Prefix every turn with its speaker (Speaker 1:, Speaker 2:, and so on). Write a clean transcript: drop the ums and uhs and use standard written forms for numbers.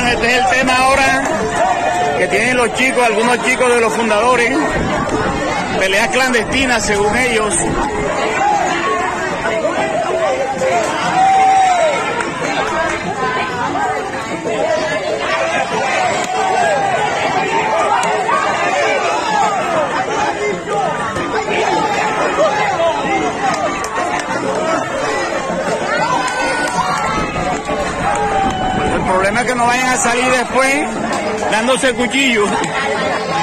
Speaker 1: Bueno, este es el tema ahora que tienen los chicos, algunos chicos de los fundadores, peleas clandestinas según ellos. El problema es que no vayan a salir después dándose cuchillos.